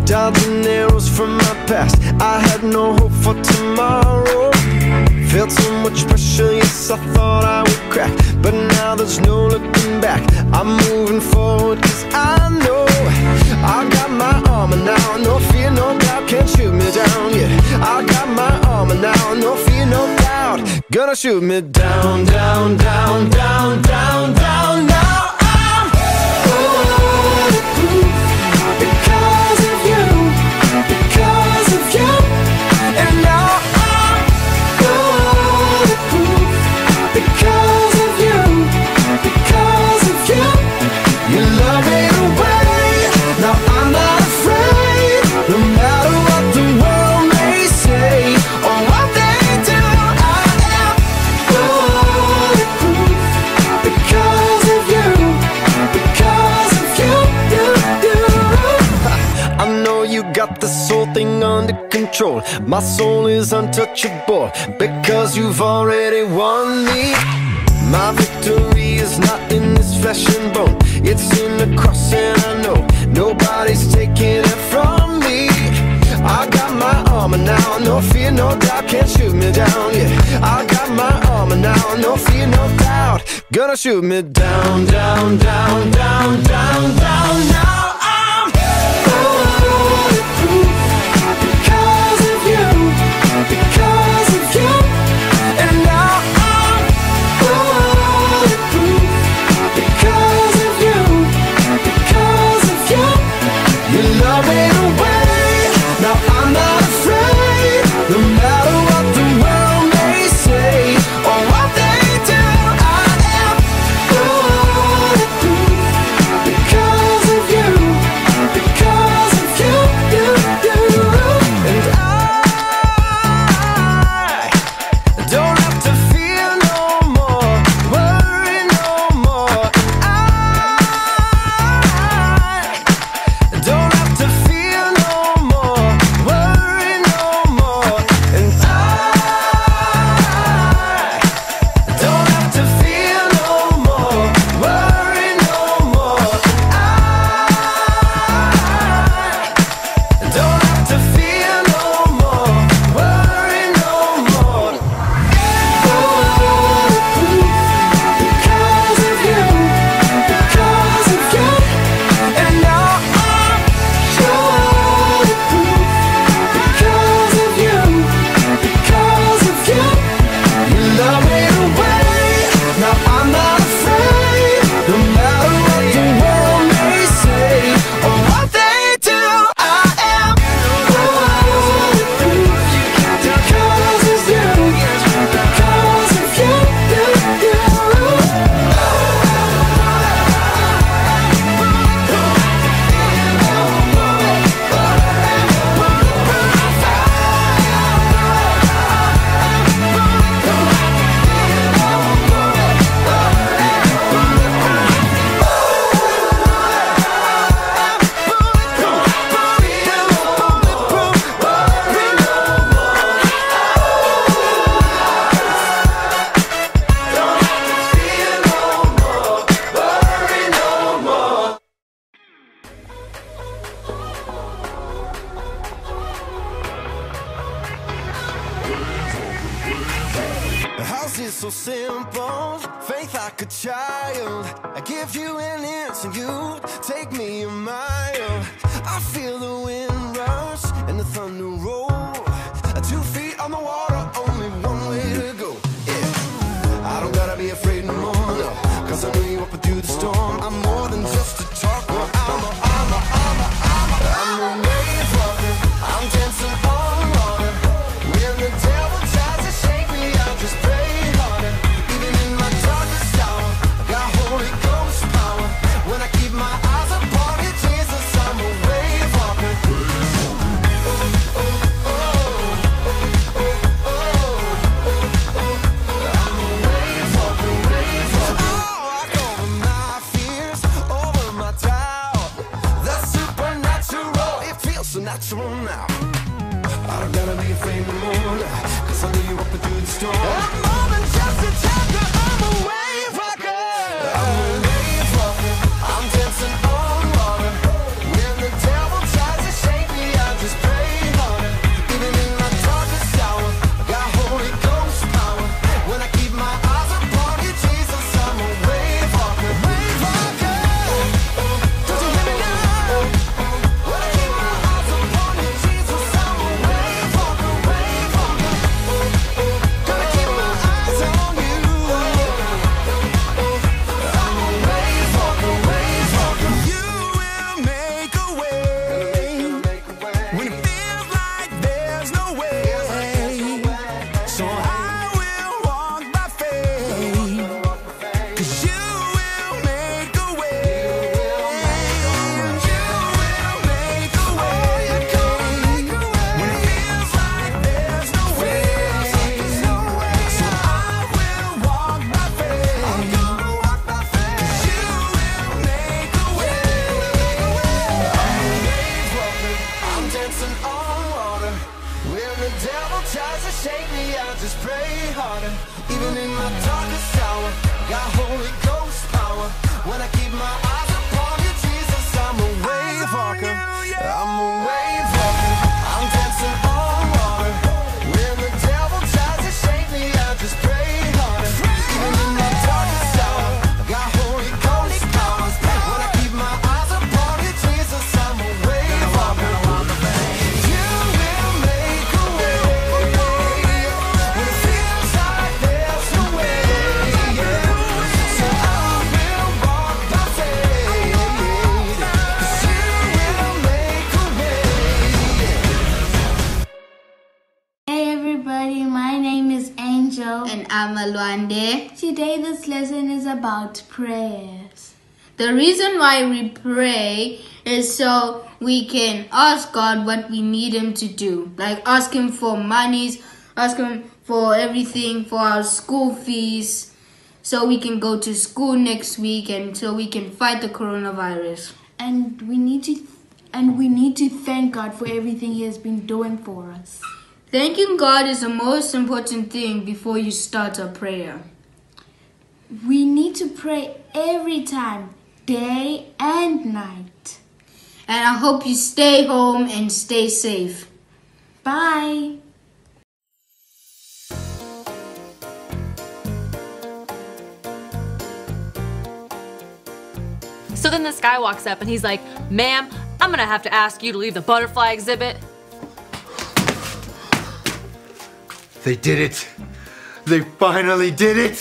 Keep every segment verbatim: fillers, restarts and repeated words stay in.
dodging arrows from my past. I had no hope for tomorrow. Felt so much pressure, yes, I thought I would crack, but now there's no looking back. I'm moving forward cause I know I got my armor now. No fear, no doubt, can't shoot me down, yeah. I got my armor now, no fear, no doubt, gonna shoot me down, down, down, down, down, down. Now I'm bulletproof because of you, because of you. And now I'm bulletproof because of you, because of you. You love me away, now I'm not afraid. No matter what the world may say or what they do, I am bulletproof because of you, because of you, you, you. I know you got this whole thing under control. My soul is untouchable because you've already won me. My victory is not in this flesh and bone, it's in the cross, and I know nobody's taking it from me. I got my armor now, no fear, no doubt, can't shoot me down, yeah. I got my armor now, no fear, no doubt, gonna shoot me down, down, down, down, down, down. Now I'm bulletproof because of you, because of you. And now I'm bulletproof because of you, because of you. You love me away, now I'm not afraid. No matter what the world may say or what they do, I am bulletproof because of you, because of you, you, you. And I don't have to fear no more, worry no more. I don't have to fear no more, worry no more. And I don't have to fear no more, worry no more. I don't have to fear no more, worry no more. Bulletproof because of you, because of you. And now I'm bulletproof because of you, because of you. You love me away, now I'm not afraid. No matter what the world may say or what they do, I am bulletproof because of you, because of you, you, you. The house is so simple, faith like a child. I give you an inch and you take me a mile. I feel the wind rush and the thunder roll. Two feet on the water, only one way to go. Yeah, I don't gotta be afraid no more, no, cause I know you up through the storm. I'm more than just a talker. I'm a, I'm a, I'm a, I'm a, I'm a wave walker. I'm dancing on water. When the devil tries to shake me, I'll just pray harder. Even in my darkest hour, I got Holy Ghost power. When I keep my eyes upon you, Jesus, I'm a wave walker. Oh, oh, oh, oh, oh, oh. I'm a wave walker, wave walker. Oh, I cover my fears. got Holy Ghost power. When I keep my eyes upon you, Jesus, I'm a wave walker. I'm a wave walker. I'm dancing on water. When the devil tries to shake me, I just pray harder. Even in my darkest hour, I got Holy Ghost power. When I keep my eyes upon you, Jesus, I'm a wave walker. You will make a way when it feels like there's no way. So I will walk by faith, 'cause you will make a way. Hey everybody, my name is Angel. And I'm Alwande. Today this lesson is about prayers. The reason why we pray is so we can ask God what we need Him to do. Like ask Him for monies, ask Him for everything, for our school fees, so we can go to school next week and so we can fight the coronavirus. And we need to and we need to thank God for everything He has been doing for us. Thanking God is the most important thing before you start a prayer. We need to pray every time, day and night. And I hope you stay home and stay safe. Bye. So then this guy walks up and he's like, "Ma'am, I'm gonna have to ask you to leave the butterfly exhibit." They did it! They finally did it!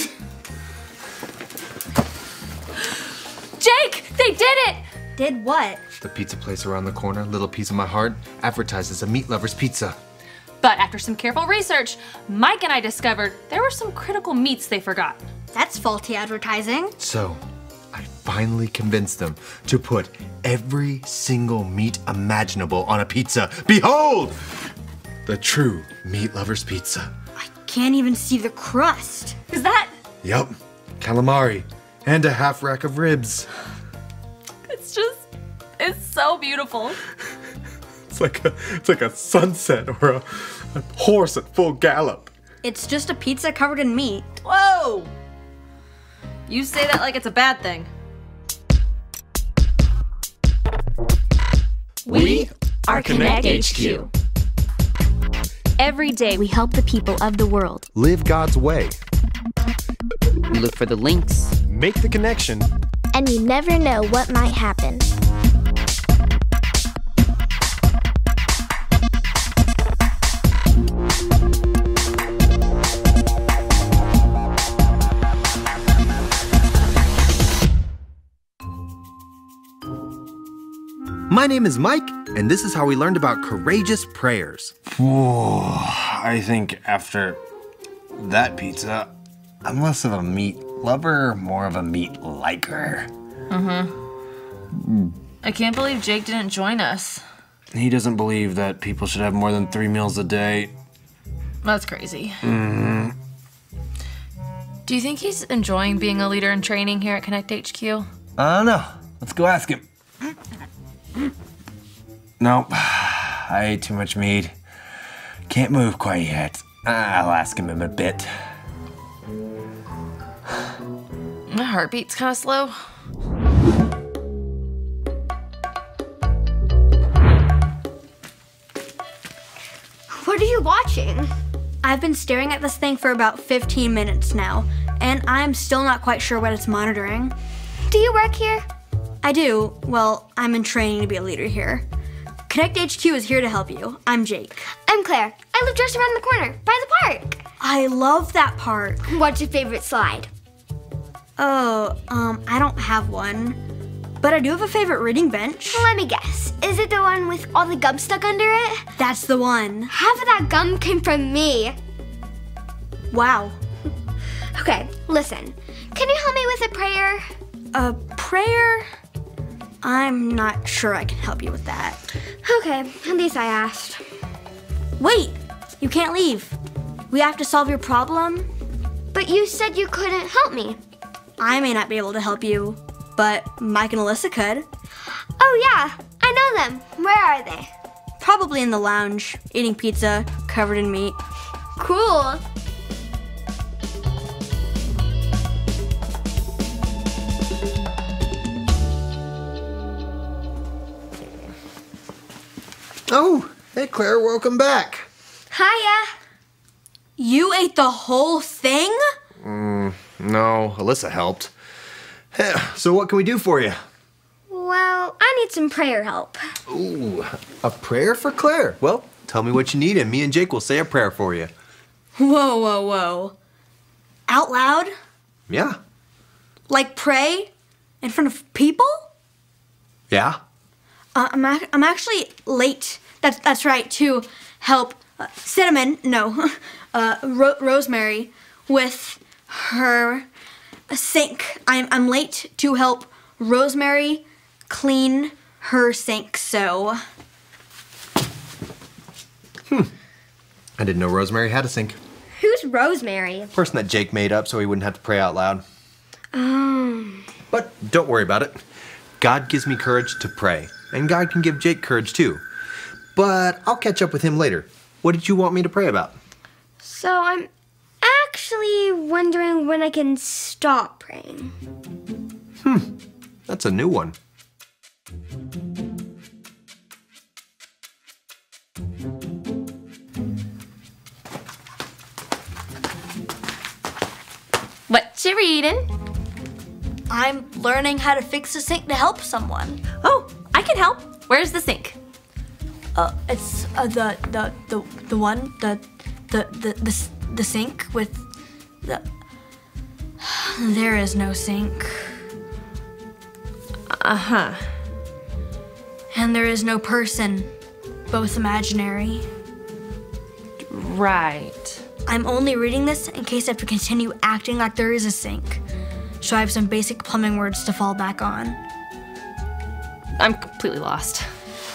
Jake, they did it! Did what? The pizza place around the corner, Little Piece of My Heart, advertises a meat lover's pizza. But after some careful research, Mike and I discovered there were some critical meats they forgot. That's faulty advertising. So, I finally convinced them to put every single meat imaginable on a pizza. Behold! The true meat lover's pizza. I can't even see the crust. Is that? Yup, calamari, and a half rack of ribs. It's just, it's so beautiful. It's like a, it's like a sunset or a, a horse at full gallop. It's just a pizza covered in meat. Whoa! You say that like it's a bad thing. We are Connect H Q. Every day we help the people of the world. Live God's way. We look for the links. Make the connection. And you never know what might happen. My name is Mike, and this is how we learned about courageous prayers. Whoa, I think after that pizza, I'm less of a meat lover, more of a meat liker. Mm-hmm. I can't believe Jake didn't join us. He doesn't believe that people should have more than three meals a day. That's crazy. Mm-hmm. Do you think he's enjoying being a leader in training here at Connect H Q? I don't know. Let's go ask him. Nope, I ate too much meat. Can't move quite yet. I'll ask him in a bit. My heartbeat's kind of slow. What are you watching? I've been staring at this thing for about fifteen minutes now, and I'm still not quite sure what it's monitoring. Do you work here? I do. Well, I'm in training to be a leader here. Connect H Q is here to help you. I'm Jake. I'm Claire. I live just around the corner, by the park. I love that park. What's your favorite slide? Oh, um, I don't have one. But I do have a favorite reading bench. Let me guess. Is it the one with all the gum stuck under it? That's the one. Half of that gum came from me. Wow. Okay, listen. Can you help me with a prayer? A prayer? I'm not sure I can help you with that. Okay, at least I asked. Wait, you can't leave. We have to solve your problem. But you said you couldn't help me. I may not be able to help you, but Mike and Alyssa could. Oh yeah, I know them. Where are they? Probably in the lounge, eating pizza covered in meat. Cool. Oh, hey Claire, welcome back. Hiya. You ate the whole thing? Mm, no, Alyssa helped. Hey, so what can we do for you? Well, I need some prayer help. Ooh, a prayer for Claire? Well, tell me what you need and me and Jake will say a prayer for you. Whoa, whoa, whoa. Out loud? Yeah. Like pray in front of people? Yeah. Uh, I'm, ac- I'm actually late. That's, that's right, to help uh, Cinnamon, no, uh, Ro- Rosemary with her sink. I'm, I'm late to help Rosemary clean her sink, so... Hmm. I didn't know Rosemary had a sink. Who's Rosemary? Person that Jake made up so he wouldn't have to pray out loud. Um. But don't worry about it. God gives me courage to pray, and God can give Jake courage too. But I'll catch up with him later. What did you want me to pray about? So I'm actually wondering when I can stop praying. Hmm. That's a new one. What you reading? I'm learning how to fix a sink to help someone. Oh, I can help. Where's the sink? Uh, it's uh, the the the the one the the the the, s- the sink with the. There is no sink. Uh huh. And there is no person, both imaginary. Right. I'm only reading this in case I have to continue acting like there is a sink, so I have some basic plumbing words to fall back on. I'm completely lost.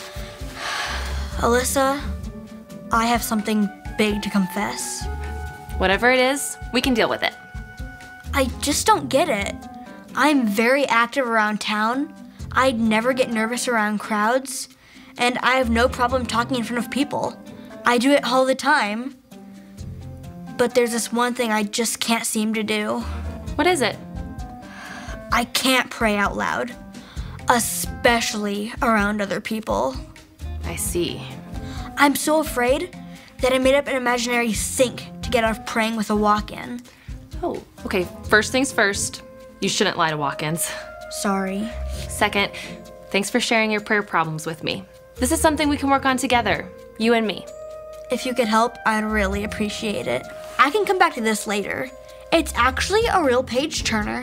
Alyssa, I have something big to confess. Whatever it is, we can deal with it. I just don't get it. I'm very active around town. I never get nervous around crowds, and I have no problem talking in front of people. I do it all the time. But there's this one thing I just can't seem to do. What is it? I can't pray out loud, especially around other people. I see. I'm so afraid that I made up an imaginary sink to get out of praying with a walk-in. Oh, okay. First things first, you shouldn't lie to walk-ins. Sorry. Second, thanks for sharing your prayer problems with me. This is something we can work on together, you and me. If you could help, I'd really appreciate it. I can come back to this later. It's actually a real page turner.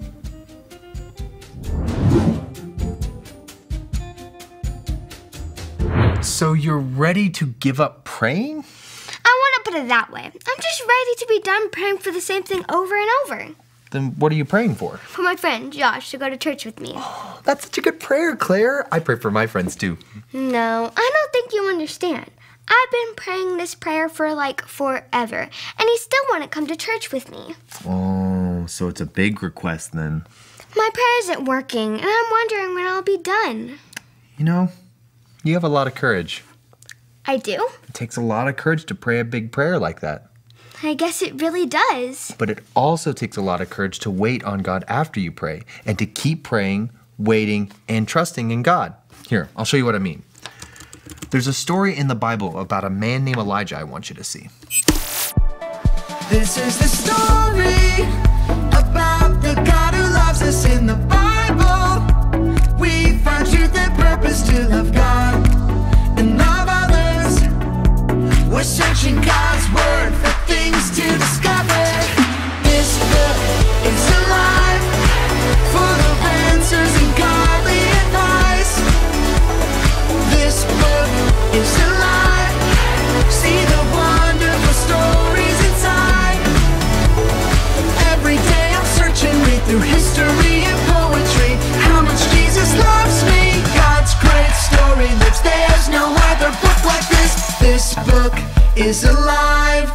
So you're ready to give up praying? I want to put it that way. I'm just ready to be done praying for the same thing over and over. Then what are you praying for? For my friend Josh to go to church with me. Oh, that's such a good prayer, Claire. I pray for my friends too. No, I don't think you understand. I've been praying this prayer for like forever, and he still wouldn't come to church with me. Oh, so it's a big request then. My prayer isn't working, and I'm wondering when I'll be done. You know, you have a lot of courage. I do? It takes a lot of courage to pray a big prayer like that. I guess it really does. But it also takes a lot of courage to wait on God after you pray, and to keep praying, waiting, and trusting in God. Here, I'll show you what I mean. There's a story in the Bible about a man named Elijah I want you to see. This is the story about the God who loves us in the Bible. We find truth and purpose to love God and love others. We're searching God's word for things to discover. This book is alive, full of answers and godly advice. This book is alive. See the wonderful stories inside. Every day I'm searching, read through history and poetry. How much Jesus loves me. God's great story lives. There's no other book like this. This book is alive.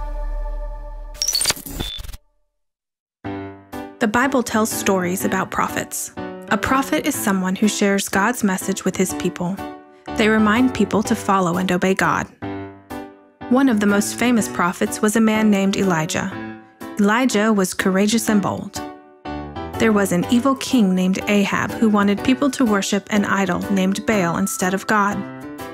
The Bible tells stories about prophets. A prophet is someone who shares God's message with his people. They remind people to follow and obey God. One of the most famous prophets was a man named Elijah. Elijah was courageous and bold. There was an evil king named Ahab who wanted people to worship an idol named Baal instead of God.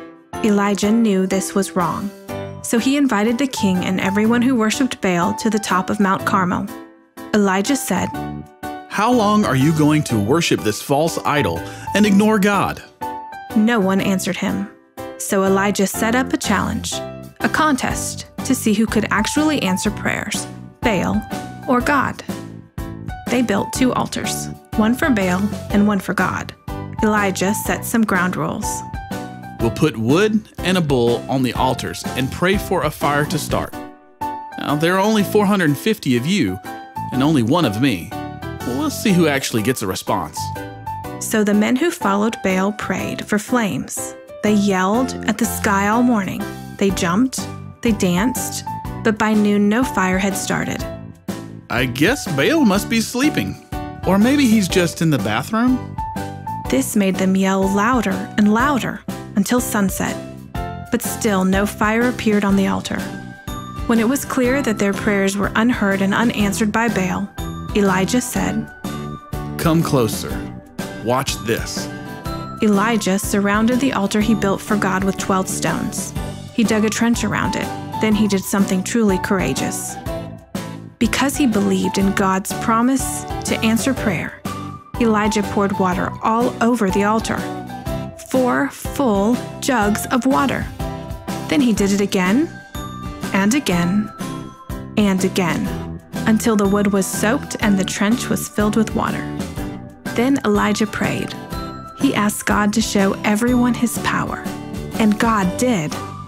Elijah knew this was wrong, so he invited the king and everyone who worshipped Baal to the top of Mount Carmel. Elijah said, "How long are you going to worship this false idol and ignore God?" No one answered him. So Elijah set up a challenge, a contest, to see who could actually answer prayers, Baal or God. They built two altars, one for Baal and one for God. Elijah set some ground rules. "We'll put wood and a bull on the altars and pray for a fire to start. Now, there are only four hundred fifty of you and only one of me. Well, let's see who actually gets a response." So the men who followed Baal prayed for flames. They yelled at the sky all morning. They jumped, they danced, but by noon no fire had started. "I guess Baal must be sleeping. Or maybe he's just in the bathroom." This made them yell louder and louder until sunset. But still no fire appeared on the altar. When it was clear that their prayers were unheard and unanswered by Baal, Elijah said, "Come closer. Watch this." Elijah surrounded the altar he built for God with twelve stones. He dug a trench around it. Then he did something truly courageous. Because he believed in God's promise to answer prayer, Elijah poured water all over the altar. Four full jugs of water. Then he did it again, and again, and again, until the wood was soaked and the trench was filled with water. Then Elijah prayed. He asked God to show everyone his power, and God did.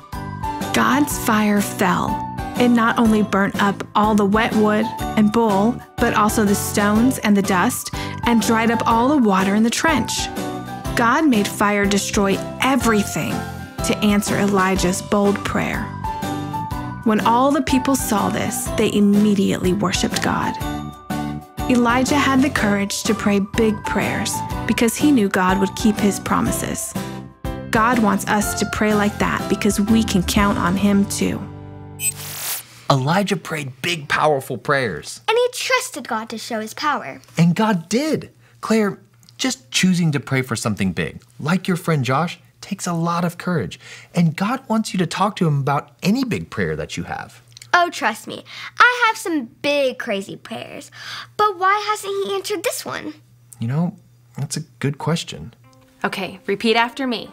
God's fire fell. It not only burnt up all the wet wood and bull, but also the stones and the dust, and dried up all the water in the trench. God made fire destroy everything to answer Elijah's bold prayer. When all the people saw this, they immediately worshiped God. Elijah had the courage to pray big prayers because he knew God would keep his promises. God wants us to pray like that because we can count on him too. Elijah prayed big, powerful prayers. And he trusted God to show his power. And God did. Claire, just choosing to pray for something big, like your friend Josh, takes a lot of courage. And God wants you to talk to him about any big prayer that you have. Oh, trust me, I have some big, crazy prayers. But why hasn't he answered this one? You know, that's a good question. Okay, repeat after me.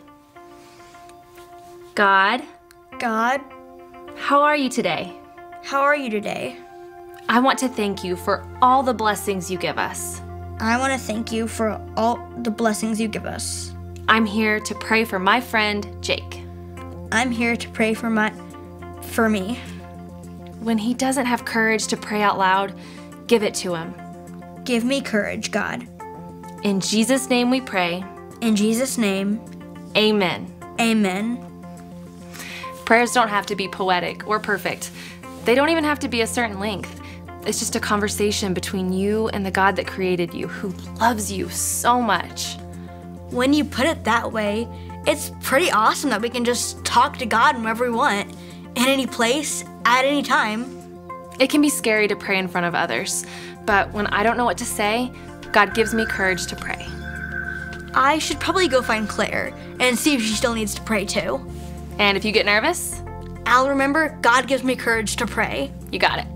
God. God. How are you today? How are you today? I want to thank you for all the blessings you give us. I want to thank you for all the blessings you give us. I'm here to pray for my friend, Jake. I'm here to pray for my, for me. When he doesn't have courage to pray out loud, give it to him. Give me courage, God. In Jesus' name we pray. In Jesus' name. Amen. Amen. Prayers don't have to be poetic or perfect. They don't even have to be a certain length. It's just a conversation between you and the God that created you, who loves you so much. When you put it that way, it's pretty awesome that we can just talk to God whenever we want, in any place, at any time. It can be scary to pray in front of others, but when I don't know what to say, God gives me courage to pray. I should probably go find Claire and see if she still needs to pray too. And if you get nervous, I'll remember God gives me courage to pray. You got it.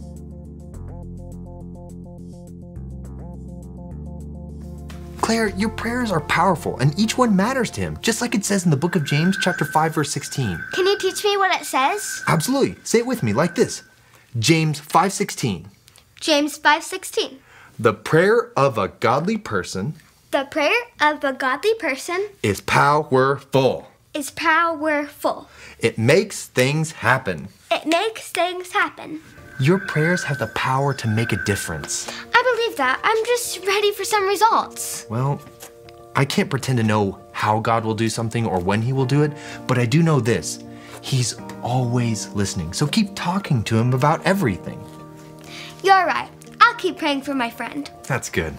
Claire, your prayers are powerful, and each one matters to him, just like it says in the book of James, chapter five, verse sixteen. Can you teach me what it says? Absolutely. Say it with me like this. James five sixteen. James five sixteen. The prayer of a godly person The prayer of a godly person is powerful. is powerful. It makes things happen. It makes things happen. Your prayers have the power to make a difference. I believe that. I'm just ready for some results. Well, I can't pretend to know how God will do something or when he will do it, but I do know this. He's always listening, so keep talking to him about everything. You're right. I'll keep praying for my friend. That's good.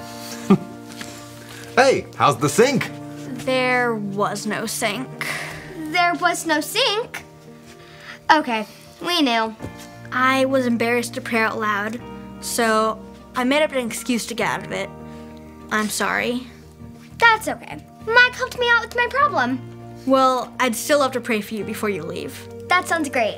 Hey, how's the sink? There was no sink. There was no sink? Okay, we knew. I was embarrassed to pray out loud, so I made up an excuse to get out of it. I'm sorry. That's okay. Mike helped me out with my problem. Well, I'd still love to pray for you before you leave. That sounds great.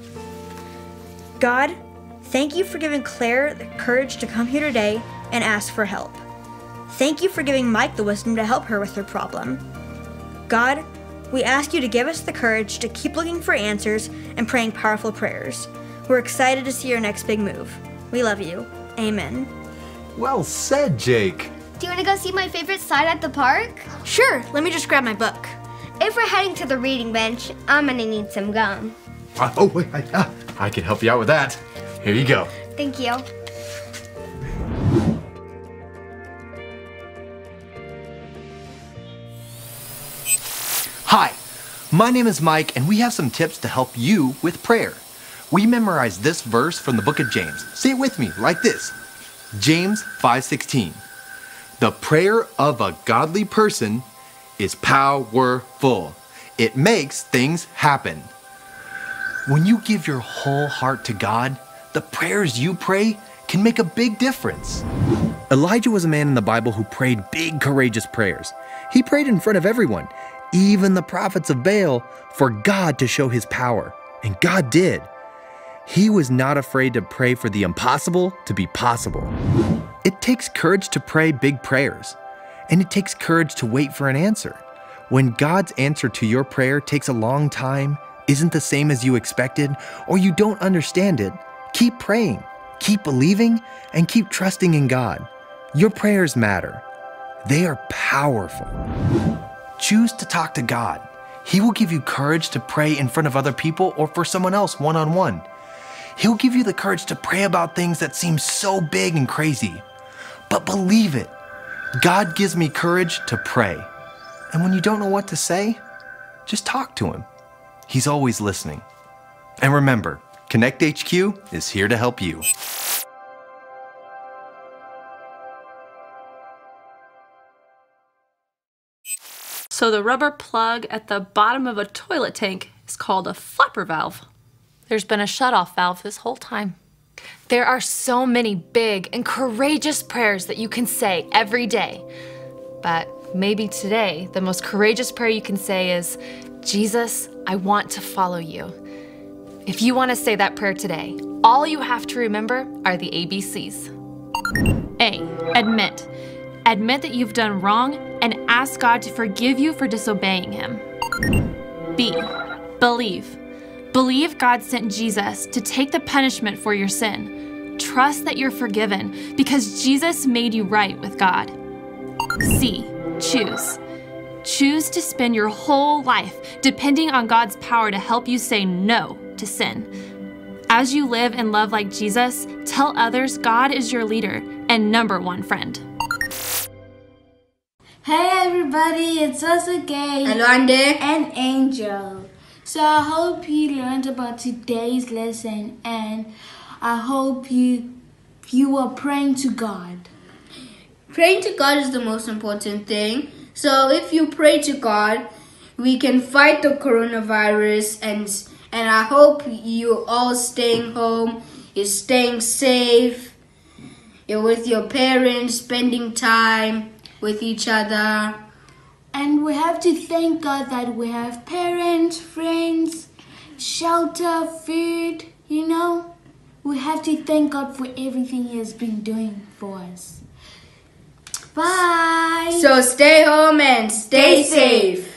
God, thank you for giving Claire the courage to come here today and ask for help. Thank you for giving Mike the wisdom to help her with her problem. God, we ask you to give us the courage to keep looking for answers and praying powerful prayers. We're excited to see your next big move. We love you. Amen. Well said, Jake. Do you want to go see my favorite slide at the park? Sure, let me just grab my book. If we're heading to the reading bench, I'm gonna need some gum. Uh, oh, wait, I, uh, I can help you out with that. Here you go. Thank you. Hi, my name is Mike, and we have some tips to help you with prayer. We memorized this verse from the book of James. Say it with me, like this. James five sixteen. The prayer of a godly person is powerful. It makes things happen. When you give your whole heart to God, the prayers you pray can make a big difference. Elijah was a man in the Bible who prayed big, courageous prayers. He prayed in front of everyone, even the prophets of Baal, for God to show his power. And God did. He was not afraid to pray for the impossible to be possible. It takes courage to pray big prayers, and it takes courage to wait for an answer. When God's answer to your prayer takes a long time, isn't the same as you expected, or you don't understand it, keep praying, keep believing, and keep trusting in God. Your prayers matter. They are powerful. Choose to talk to God. He will give you courage to pray in front of other people or for someone else one-on-one. He'll give you the courage to pray about things that seem so big and crazy. But believe it, God gives me courage to pray. And when you don't know what to say, just talk to him. He's always listening. And remember, Connect H Q is here to help you. So the rubber plug at the bottom of a toilet tank is called a flapper valve. There's been a shutoff valve this whole time. There are so many big and courageous prayers that you can say every day. But maybe today, the most courageous prayer you can say is, Jesus, I want to follow you. If you want to say that prayer today, all you have to remember are the A B Cs. A, admit. Admit that you've done wrong and ask God to forgive you for disobeying him. B, believe. Believe God sent Jesus to take the punishment for your sin. Trust that you're forgiven because Jesus made you right with God. C, choose. Choose to spend your whole life depending on God's power to help you say no to sin. As you live and love like Jesus, tell others God is your leader and number one friend. Hey everybody, it's us again. Hello, Andy. And Angel. So I hope you learned about today's lesson, and I hope you you are praying to God. Praying to God is the most important thing. So if you pray to God, we can fight the coronavirus, and and I hope you all staying home, you're staying safe, you're with your parents, spending time with each other. And we have to thank God that we have parents, friends, shelter, food, you know. We have to thank God for everything he has been doing for us. Bye. So stay home and stay safe.